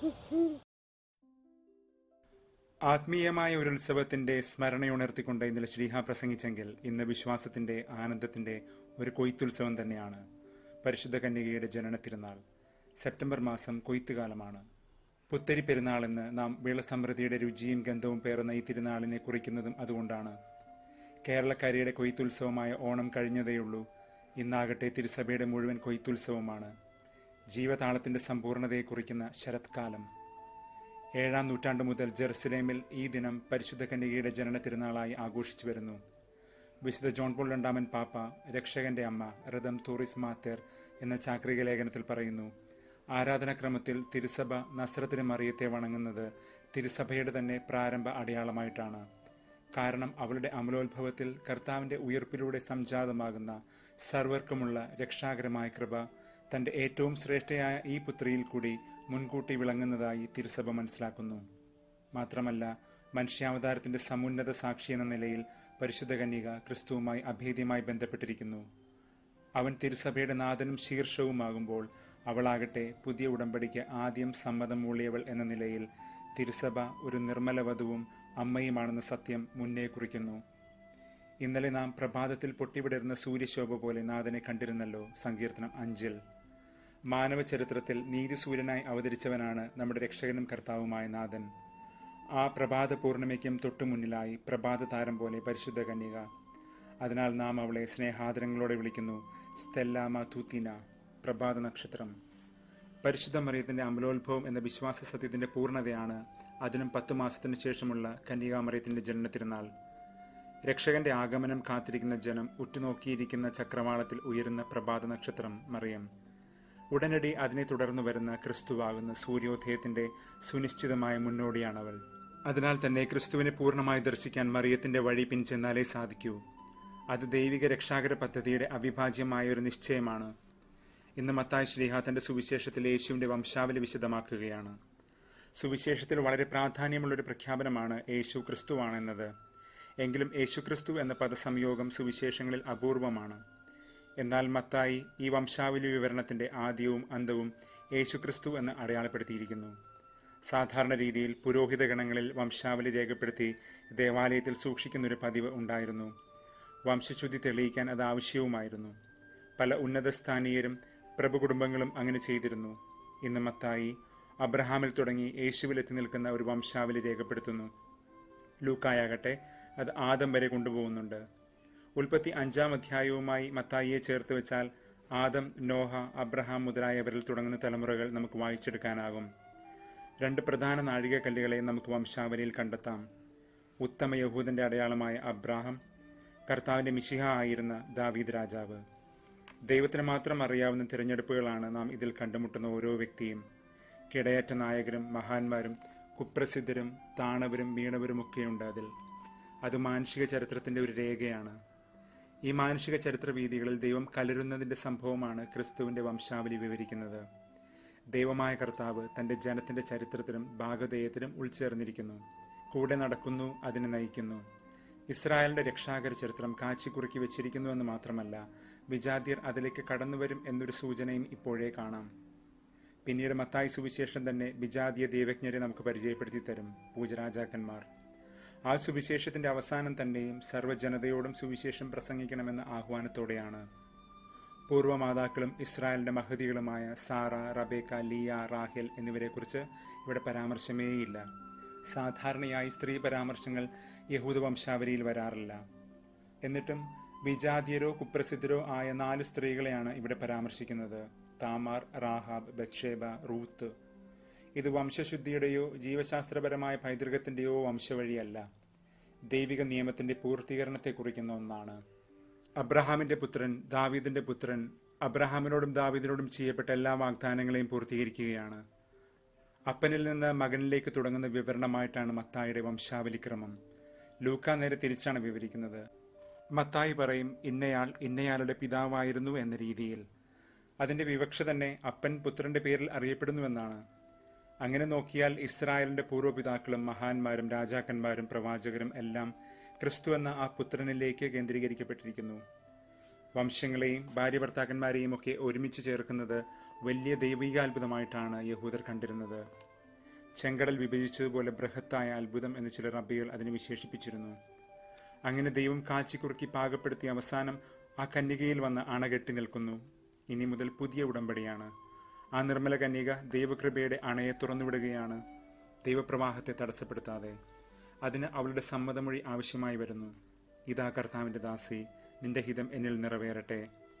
ആത്മീയമായ ഒരു ഉത്സവത്തിന്റെ സ്മരണയുണർത്തിക്കൊണ്ട് ഇന്നലെ ശ്രീഹ പ്രസംഗിച്ചെങ്കിൽ ഇന്ന് വിശ്വാസത്തിന്റെ ആനന്ദത്തിന്റെ ഒരു കൊയ്ത്തുത്സവം തന്നെയാണ് പരിശുദ്ധ കന്യകയുടെ ജനന തിരുനാൾ. സെപ്റ്റംബർ മാസം കൊയ്ത്തുകാലമാണ്. പുത്തരി പെരുന്നാളെന്ന് നാം വിളസമൃദ്ധിയുടെ രുചിയും ഗന്ധവും പേറുന്ന ഈ തിരുനാളിനെ കുറിക്കുന്നതും അതുകൊണ്ടാണ്. കേരളക്കരയുടെ കൊയ്ത്തുത്സവമായ ഓണം കഴിഞ്ഞതേയുള്ളൂ. ഇന്നാകട്ടെ തിരുസഭയുടെ മുഴുവൻ കൊയ്ത്തുത്സവമാണ്. ജീവതാളത്തിന്റെ സമ്പൂർണതയെ കുറിക്കുന്ന ശരത്കാലം. 7-ാം നൂറ്റാണ്ട് മുതൽ ജെറുസലേമിൽ ഈ ദിനം പരിശുദ്ധ കന്യകയുടെ ജനന തിരുനാളായി ആഘോഷിച്ചു വരുന്നു. വിശുദ്ധ ജോൺ പോൾ രണ്ടാമൻ പാപ്പ രക്ഷകന്റെ അമ്മ റദം തോറിസ് മാത്തേർ എന്ന ചാക്രിക ലേഖനത്തിൽ പറയുന്നു, ആരാധനാക്രമത്തിൽ തിരുസഭ നസ്രത്തിന് മറിയത്തെ വണങ്ങുന്നത് തിരുസഭയുടെ തന്നെ പ്രാരംഭ അടയാളമായിട്ടാണ്. കാരണം അവളുടെ അമലോത്ഭവത്തിൽ കർത്താവിന്റെ ഉയർപ്പിലൂടെ സംജാതമാകുന്ന സർവർക്കുമുള്ള രക്ഷാകരമായ കൃപ തന്റെ ഏറ്റവും ശ്രേഷ്ഠയായ ഈ പുത്രിയിൽ കൂടി മുൻകൂട്ടി വിളങ്ങുന്നതായി തിരുസഭ മനസ്സിലാക്കുന്നു. മാത്രമല്ല, മനുഷ്യാവതാരത്തിന്റെ സമുന്നത സാക്ഷി എന്ന നിലയിൽ പരിശുദ്ധ കന്യക ക്രിസ്തുവുമായി അഭേദ്യമായി ബന്ധപ്പെട്ടിരിക്കുന്നു. അവൻ തിരുസഭയുടെ നാഥനും ശീർഷവുമാകുമ്പോൾ അവളാകട്ടെ പുതിയ ഉടമ്പടിക്ക് ആദ്യം സമ്മതം മൂളിയവൾ എന്ന നിലയിൽ തിരുസഭ ഒരു നിർമ്മല വധുവും അമ്മയുമാണെന്ന സത്യം മുന്നേ കുറിക്കുന്നു. ഇന്നലെ നാം പ്രഭാതത്തിൽ പൊട്ടിവിടരുന്ന സൂര്യശോഭ പോലെ നാഥനെ കണ്ടിരുന്നല്ലോ. സങ്കീർത്തനം 5-ൽ മാനവ ചരിത്രത്തിൽ നീതിസൂര്യനായി അവതരിച്ചവനാണ് നമ്മുടെ രക്ഷകനും കർത്താവുമായ നാഥൻ. ആ പ്രഭാത പൂർണിമയ്ക്കും തൊട്ടുമുന്നിലായി പ്രഭാത താരം പോലെ പരിശുദ്ധ കന്യക. അതിനാൽ നാം അവളെ സ്നേഹാദരങ്ങളോടെ വിളിക്കുന്നു സ്റ്റെല്ല മാതൂത്തിന, പ്രഭാത നക്ഷത്രം. പരിശുദ്ധ മറിയത്തിന്റെ അമലോത്ഭവം എന്ന വിശ്വാസ സത്യത്തിന്റെ പൂർണ്ണതയാണ് അതിനും 10 മാസത്തിനു ശേഷമുള്ള കന്യകാമറിയത്തിന്റെ ജനന തിരുനാൾ. രക്ഷകന്റെ ആഗമനം കാത്തിരിക്കുന്ന ജനം ഉറ്റുനോക്കിയിരിക്കുന്ന ചക്രവാളത്തിൽ ഉയരുന്ന പ്രഭാത നക്ഷത്രം മറിയം. ഉടനടി അതിനെ തുടർന്നു വരുന്ന ക്രിസ്തുവാകുന്ന സൂര്യോദയത്തിന്റെ സുനിശ്ചിതമായ മുന്നോടിയാണവൾ. അതിനാൽ തന്നെ ക്രിസ്തുവിനെ പൂർണ്ണമായി ദർശിക്കാൻ മറിയത്തിന്റെ വഴി പിൻചെന്നാലേ സാധിക്കൂ. അത് ദൈവിക രക്ഷാകര പദ്ധതിയുടെ അവിഭാജ്യമായ ഒരു നിശ്ചയമാണ്. ഇന്ന് മത്തായി ശ്ലീഹ തന്റെ സുവിശേഷത്തിൽ യേശുവിന്റെ വംശാവലി വിശദമാക്കുകയാണ്. സുവിശേഷത്തിൽ വളരെ പ്രാധാന്യമുള്ളൊരു പ്രഖ്യാപനമാണ് യേശു ക്രിസ്തുവാണെന്നത്. എങ്കിലും യേശുക്രിസ്തു എന്ന പദസംയോഗം സുവിശേഷങ്ങളിൽ അപൂർവമാണ്. എന്നാൽ മത്തായി ഈ വംശാവലി വിവരണത്തിന്റെ ആദ്യവും അന്തവും യേശുക്രിസ്തു എന്ന് അടയാളപ്പെടുത്തിയിരിക്കുന്നു. സാധാരണ രീതിയിൽ പുരോഹിത ഗണങ്ങളിൽ വംശാവലി രേഖപ്പെടുത്തി ദേവാലയത്തിൽ സൂക്ഷിക്കുന്നൊരു പതിവ് ഉണ്ടായിരുന്നു. വംശശുദ്ധി തെളിയിക്കാൻ അത് ആവശ്യവുമായിരുന്നു. പല ഉന്നതസ്ഥാനീയരും പ്രഭുകുടുംബങ്ങളും അങ്ങനെ ചെയ്തിരുന്നു. ഇന്ന് മത്തായി അബ്രഹാമിൽ തുടങ്ങി യേശുവിലെത്തി നിൽക്കുന്ന ഒരു വംശാവലി രേഖപ്പെടുത്തുന്നു. ലൂക്കായാകട്ടെ അത് ആദം വരെ കൊണ്ടുപോകുന്നുണ്ട്. ഉൽപ്പത്തി 5-ാം അധ്യായവുമായി മത്തായിയെ ചേർത്ത് വെച്ചാൽ ആദം, നോഹ, അബ്രഹാം മുതലായവരിൽ തുടങ്ങുന്ന തലമുറകൾ നമുക്ക് വായിച്ചെടുക്കാനാകും. 2 പ്രധാന നാഴികക്കല്ലുകളെ നമുക്ക് വംശാവലിയിൽ കണ്ടെത്താം. ഉത്തമ യഹൂദന്റെ അടയാളമായ അബ്രാഹാം, കർത്താവിന്റെ മിശിഹ ആയിരുന്ന ദാവീദ് രാജാവ്. ദൈവത്തിന് മാത്രം അറിയാവുന്ന തിരഞ്ഞെടുപ്പുകളാണ് നാം ഇതിൽ കണ്ടുമുട്ടുന്ന ഓരോ വ്യക്തിയും. കിടയറ്റ നായകരും മഹാന്മാരും കുപ്രസിദ്ധരും താണവരും വീണവരുമൊക്കെയുണ്ട് അതിൽ. അത് മാനുഷിക ചരിത്രത്തിന്റെ ഒരു രേഖയാണ്. ഈ മാനുഷിക ചരിത്ര വീഥികളിൽ ദൈവം കലരുന്നതിന്റെ സംഭവമാണ് ക്രിസ്തുവിന്റെ വംശാവലി വിവരിക്കുന്നത്. ദൈവമായ കർത്താവ് തന്റെ ജനത്തിന്റെ ചരിത്രത്തിലും ഭാഗധേയത്തിലും ഉൾച്ചേർന്നിരിക്കുന്നു. കൂടെ നടക്കുന്നു, അതിനെ നയിക്കുന്നു. ഇസ്രായേലിന്റെ രക്ഷാകര ചരിത്രം കാച്ചിക്കുറുക്കി വെച്ചിരിക്കുന്നു എന്ന് മാത്രമല്ല, വിജാതിയർ അതിലേക്ക് കടന്നുവരും എന്നൊരു സൂചനയും ഇപ്പോഴേ കാണാം. പിന്നീട് മത്തായി സുവിശേഷം തന്നെ വിജാതീയ ദൈവജ്ഞരെ നമുക്ക് പരിചയപ്പെടുത്തി തരും, പൂജരാജാക്കന്മാർ. ആ സുവിശേഷത്തിന്റെ അവസാനം തന്നെയും സർവ്വജനതയോടും സുവിശേഷം പ്രസംഗിക്കണമെന്ന ആഹ്വാനത്തോടെയാണ്. പൂർവ്വമാതാക്കളും ഇസ്രായേലിന്റെ മഹതികളുമായ സാറ, റബേക്ക, ലിയ, റാഹേൽ എന്നിവരെക്കുറിച്ച് ഇവിടെ പരാമർശമേയില്ല. സാധാരണയായി സ്ത്രീ പരാമർശങ്ങൾ യഹൂദ വംശാവലിയിൽ വരാറില്ല. എന്നിട്ടും വിജാതീയരോ കുപ്രസിദ്ധരോ ആയ 4 സ്ത്രീകളെയാണ് ഇവിടെ പരാമർശിക്കുന്നത്: താമാർ, റാഹാബ്, ബത്ശേബ, റൂത്ത്. ഇത് വംശശുദ്ധിയുടെയോ ജീവശാസ്ത്രപരമായ പൈതൃകത്തിന്റെയോ വംശവഴിയല്ല, ദൈവിക നിയമത്തിന്റെ പൂർത്തീകരണത്തെ കുറിക്കുന്ന ഒന്നാണ്. അബ്രഹാമിന്റെ പുത്രൻ, ദാവീദിന്റെ പുത്രൻ, അബ്രഹാമിനോടും ദാവീദിനോടും ചെയ്യപ്പെട്ട എല്ലാ വാഗ്ദാനങ്ങളെയും പൂർത്തീകരിക്കുകയാണ്. അപ്പനിൽ നിന്ന് മകനിലേക്ക് തുടങ്ങുന്ന വിവരണമായിട്ടാണ് മത്തായിയുടെ വംശാവലിക്രമം. ലൂക്ക നേരെ തിരിച്ചാണ് വിവരിക്കുന്നത്. മത്തായി പറയും ഇന്നയാൾ ഇന്നയാളുടെ പിതാവായിരുന്നു എന്ന രീതിയിൽ. അതിന്റെ വിവക്ഷ തന്നെ അപ്പൻ പുത്രന്റെ പേരിൽ അറിയപ്പെടുന്നുവെന്നാണ്. അങ്ങനെ നോക്കിയാൽ ഇസ്രായേലിന്റെ പൂർവ്വപിതാക്കളും മഹാന്മാരും രാജാക്കന്മാരും പ്രവാചകരും എല്ലാം ക്രിസ്തു എന്ന ആ പുത്രനിലേക്ക് കേന്ദ്രീകരിക്കപ്പെട്ടിരിക്കുന്നു. വംശങ്ങളെയും ഭാര്യഭർത്താക്കന്മാരെയും ഒക്കെ ഒരുമിച്ച് ചേർക്കുന്നത് വലിയ ദൈവികാത്ഭുതമായിട്ടാണ് യഹൂദർ കണ്ടിരുന്നത്. ചെങ്കടൽ വിഭജിച്ചതുപോലെ ബൃഹത്തായ അത്ഭുതം എന്ന് ചില റബ്ബികൾ അതിനെ വിശേഷിപ്പിച്ചിരുന്നു. അങ്ങനെ ദൈവം കാച്ചിക്കുറുക്കി പാകപ്പെടുത്തി അവസാനം ആ കന്യകയിൽ വന്ന് അണകെട്ടി നിൽക്കുന്നു. ഇനി മുതൽ പുതിയ ഉടമ്പടിയാണ്. ആ നിർമ്മല കന്യക ദൈവകൃപയുടെ അണയെ തുറന്നുവിടുകയാണ്, ദൈവപ്രവാഹത്തെ തടസ്സപ്പെടുത്താതെ. അതിന് അവളുടെ സമ്മതമൊഴി ആവശ്യമായി വരുന്നു. ഇതാ കർത്താവിന്റെ ദാസി, നിന്റെ ഹിതം എന്നിൽ നിറവേറട്ടെ.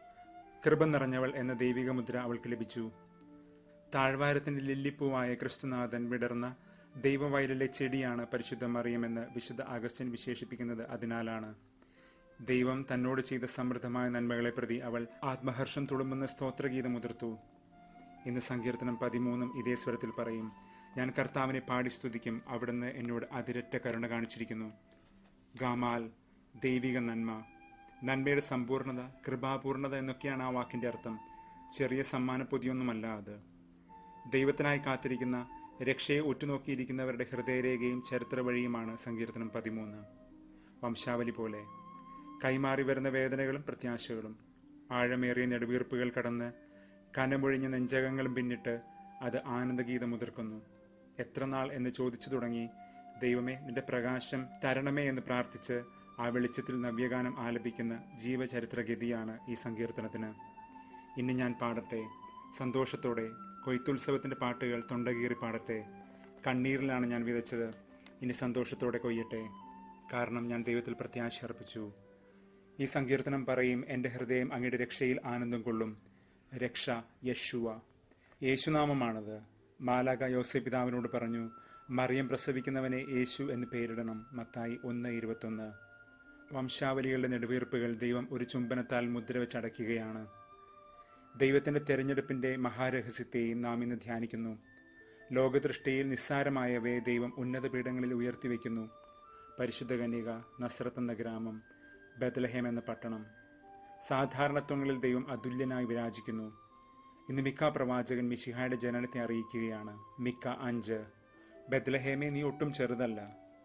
കൃപ നിറഞ്ഞവൾ എന്ന ദൈവിക മുദ്ര അവൾക്ക് ലഭിച്ചു. താഴ്വാരത്തിന്റെ ലില്ലിപ്പൂവായ ക്രിസ്തുനാഥൻ വിടർന്ന ദൈവവയലിലെ ചെടിയാണ് പരിശുദ്ധ മറിയമെന്ന് വിശുദ്ധ അഗസ്റ്റിൻ വിശേഷിപ്പിക്കുന്നത് അതിനാലാണ്. ദൈവം തന്നോട് ചെയ്ത സമൃദ്ധമായ നന്മകളെ പ്രതി അവൾ ആത്മഹർഷം തുളുമ്പുന്ന സ്തോത്രഗീതം ഉതിർത്തു. ഇന്ന് സങ്കീർത്തനം 13 ഇതേ സ്വരത്തിൽ പറയും, ഞാൻ കർത്താവിനെ പാടി സ്തുതിക്കും, അവിടുന്ന് എന്നോട് അതിരറ്റ കരുണ കാണിച്ചിരിക്കുന്നു. ഗാമാൽ, ദൈവിക നന്മ, നന്മയുടെ സമ്പൂർണത, കൃപാപൂർണത എന്നൊക്കെയാണ് ആ വാക്കിന്റെ അർത്ഥം. ചെറിയ സമ്മാനപ്പൊതിയൊന്നുമല്ല അത്. ദൈവത്തിനായി കാത്തിരിക്കുന്ന, രക്ഷയെ ഉറ്റുനോക്കിയിരിക്കുന്നവരുടെ ഹൃദയരേഖയും ചരിത്ര വഴിയുമാണ് സങ്കീർത്തനം 13. വംശാവലി പോലെ കൈമാറി വരുന്ന വേദനകളും പ്രത്യാശകളും, ആഴമേറിയ നെടുവീർപ്പുകൾ കടന്ന് കനമൊഴിഞ്ഞ നെഞ്ചകങ്ങളും പിന്നിട്ട് അത് ആനന്ദഗീതം മുതിർക്കുന്നു. എത്ര നാൾ എന്ന് ചോദിച്ചു തുടങ്ങി ദൈവമേ നിന്റെ പ്രകാശം തരണമേ എന്ന് പ്രാർത്ഥിച്ച് ആ വെളിച്ചത്തിൽ നവ്യഗാനം ആലപിക്കുന്ന ജീവചരിത്രഗതിയാണ് ഈ സങ്കീർത്തനത്തിന്. ഇനി ഞാൻ പാടട്ടെ സന്തോഷത്തോടെ, കൊയ്ത്തുത്സവത്തിന്റെ പാട്ടുകൾ തൊണ്ടകീറി പാടട്ടെ. കണ്ണീരിലാണ് ഞാൻ വിതച്ചത്, ഇനി സന്തോഷത്തോടെ കൊയ്യട്ടെ, കാരണം ഞാൻ ദൈവത്തിൽ പ്രത്യാശ അർപ്പിച്ചു. ഈ സങ്കീർത്തനം പറയും, എൻ്റെ ഹൃദയം അങ്ങയുടെ രക്ഷയിൽ ആനന്ദം കൊള്ളും. രക്ഷ യശുവ, യേശുനാമമാണത്. മാലാക യോസേപ്പ് പിതാവിനോട് പറഞ്ഞു, മറിയം പ്രസവിക്കുന്നവനെ യേശു എന്ന് പേരിടണം. മത്തായി 1:21. വംശാവലികളുടെ നെടുവീർപ്പുകൾ ദൈവം ഒരു ചുംബനത്താൽ മുദ്ര വെച്ചടയ്ക്കുകയാണ്. ദൈവത്തിന്റെ തെരഞ്ഞെടുപ്പിന്റെ മഹാരഹസ്യത്തെയും നാം ഇന്ന് ധ്യാനിക്കുന്നു. ലോകദൃഷ്ടിയിൽ നിസ്സാരമായവയെ ദൈവം ഉന്നത പീഠങ്ങളിൽ ഉയർത്തിവെക്കുന്നു. പരിശുദ്ധ കന്യക, നസ്രത്ത് എന്ന ഗ്രാമം, ബെത്ലഹേം എന്ന പട്ടണം, സാധാരണത്വങ്ങളിൽ ദൈവം അതുല്യനായി വിരാജിക്കുന്നു. ഇന്ന് മിക്ക പ്രവാചകൻ മിശിഹായുടെ ജനനത്തെ അറിയിക്കുകയാണ്. മിക്ക 5, ബെത്ലഹേമേ നീ ഒട്ടും ചെറുതല്ല.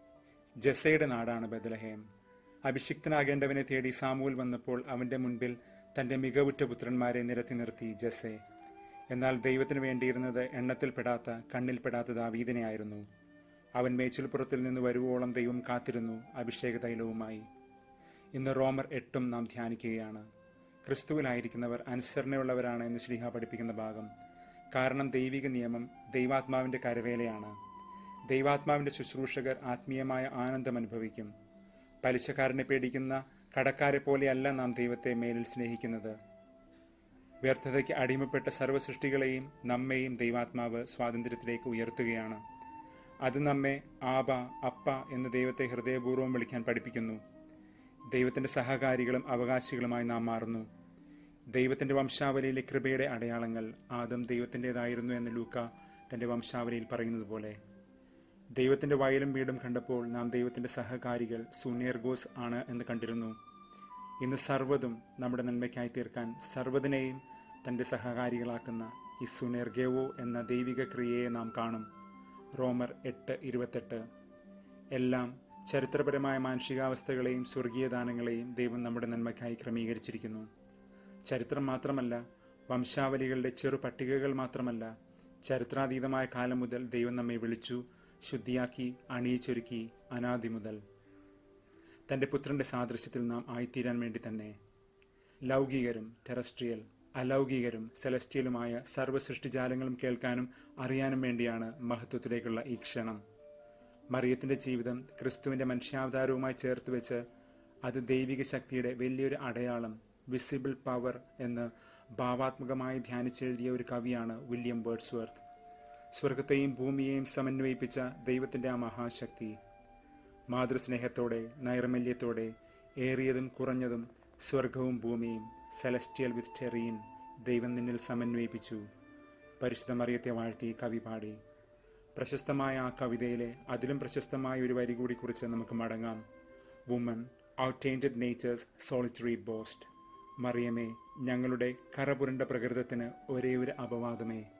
ജസയുടെ നാടാണ് ബെത്ലഹേം. അഭിഷിക്തനാകേണ്ടവനെ തേടി സാമുവേൽ വന്നപ്പോൾ അവന്റെ മുൻപിൽ തന്റെ മികവുറ്റ പുത്രന്മാരെ നിരത്തി നിർത്തി ജസെ. എന്നാൽ ദൈവത്തിന് വേണ്ടിയിരുന്നത് എണ്ണത്തിൽപ്പെടാത്ത, കണ്ണിൽപ്പെടാത്ത ദാവീദിനെയായിരുന്നു. അവൻ മേച്ചിൽപ്പുറത്തിൽ നിന്ന് വരുവോളം ദൈവം കാത്തിരുന്നു അഭിഷേക തൈലവുമായി. ഇന്ന് റോമർ 8 നാം ധ്യാനിക്കുകയാണ്. ക്രിസ്തുവിലായിരിക്കുന്നവർ അനുസരണയുള്ളവരാണ് എന്ന് ശ്ലീഹ പഠിപ്പിക്കുന്ന ഭാഗം. കാരണം ദൈവിക നിയമം ദൈവാത്മാവിന്റെ കരവേലയാണ്. ദൈവാത്മാവിന്റെ ശുശ്രൂഷകർ ആത്മീയമായ ആനന്ദം അനുഭവിക്കും. പലിശക്കാരനെ പേടിക്കുന്ന കടക്കാരെ പോലെയല്ല നാം ദൈവത്തെ മേലിൽ സ്നേഹിക്കുന്നത്. വ്യർത്ഥതയ്ക്ക് അടിമപ്പെട്ട സർവ്വസൃഷ്ടികളെയും നമ്മെയും ദൈവാത്മാവ് സ്വാതന്ത്ര്യത്തിലേക്ക് ഉയർത്തുകയാണ്. അത് നമ്മെ ആബ, അപ്പ എന്ന് ദൈവത്തെ ഹൃദയപൂർവ്വം വിളിക്കാൻ പഠിപ്പിക്കുന്നു. ദൈവത്തിന്റെ സഹകാരികളും അവകാശികളുമായി നാം മാറുന്നു. ദൈവത്തിന്റെ വംശാവലിയിലെ കൃപയുടെ അടയാളങ്ങൾ ആദം ദൈവത്തിൻ്റെതായിരുന്നു എന്ന് ലൂക്ക തന്റെ വംശാവലിയിൽ പറയുന്നത് പോലെ. ദൈവത്തിന്റെ വയലും വീടും കണ്ടപ്പോൾ നാം ദൈവത്തിന്റെ സഹകാരികൾ സൂനേർഗോസ് ആണ് എന്ന് കണ്ടിരുന്നു. ഇന്ന് സർവ്വതും നമ്മുടെ നന്മയ്ക്കായി തീർക്കാൻ സർവ്വതിനെയും തന്റെ സഹകാരികളാക്കുന്ന ഈ സുനേർഗേവോ എന്ന ദൈവിക ക്രിയയെ നാം കാണും. റോമർ 8:28. എല്ലാം ചരിത്രപരമായ മാനുഷികാവസ്ഥകളെയും സ്വർഗീയ ദാനങ്ങളെയും ദൈവം നമ്മുടെ നന്മയ്ക്കായി ക്രമീകരിച്ചിരിക്കുന്നു. ചരിത്രം മാത്രമല്ല, വംശാവലികളുടെ ചെറു പട്ടികകൾ മാത്രമല്ല, ചരിത്രാതീതമായ കാലം മുതൽ ദൈവം നമ്മെ വിളിച്ചു, ശുദ്ധിയാക്കി, അണിയിച്ചൊരുക്കി. അനാദി മുതൽ തന്റെ പുത്രന്റെ സാദൃശ്യത്തിൽ നാം ആയിത്തീരാൻ വേണ്ടി തന്നെ. ലൗകികരും ടെറസ്ട്രിയൽ, അലൗകികരും സെലസ്റ്റിയലുമായ സർവ്വസൃഷ്ടിജാലങ്ങളും കേൾക്കാനും അറിയാനും വേണ്ടിയാണ് മഹത്വത്തിലേക്കുള്ള ഈ ക്ഷണം. മറിയത്തിന്റെ ജീവിതം ക്രിസ്തുവിന്റെ മനുഷ്യാവതാരവുമായി ചേർത്ത് വെച്ച് അത് ദൈവിക ശക്തിയുടെ വലിയൊരു അടയാളം, വിസിബിൾ പവർ എന്ന് ഭാവാത്മകമായി ധ്യാനിച്ചെഴുതിയ ഒരു കവിയാണ് വില്യം വേർഡ്സ്വർത്ത്. സ്വർഗത്തെയും ഭൂമിയെയും സമന്വയിപ്പിച്ച ദൈവത്തിന്റെ ആ മഹാശക്തി. മാതൃസ്നേഹത്തോടെ, നൈർമല്യത്തോടെ, ഏറിയതും കുറഞ്ഞതും, സ്വർഗവും ഭൂമിയും, സെലസ്റ്റിയൽ വിത്ത് ടെറീൻ, ദൈവം നിന്നിൽ സമന്വയിപ്പിച്ചു. പരിശുദ്ധ മറിയത്തെ വാഴ്ത്തി കവി പാടി. പ്രശസ്തമായ ആ കവിതയിലെ അതിലും പ്രശസ്തമായ ഒരു വരി കൂടി കുറിച്ച് നമുക്ക് മടങ്ങാം. Woman, our tainted nature's solitary boast. മറിയമേ, ഞങ്ങളുടെ കറപുരണ്ട പ്രകൃതത്തിന് ഒരേ ഒരു അപവാദമേ.